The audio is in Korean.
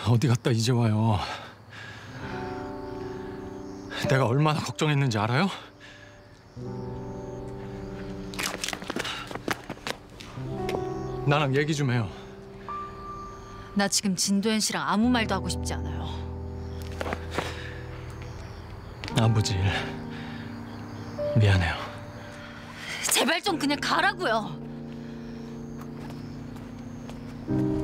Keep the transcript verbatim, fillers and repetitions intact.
어디 갔다 이제 와요? 내가 얼마나 걱정했는지 알아요? 나랑 얘기 좀 해요. 나 지금 진도현 씨랑 아무 말도 하고 싶지 않아요. 아버지 일 미안해요. 제발 좀 그냥 가라고요.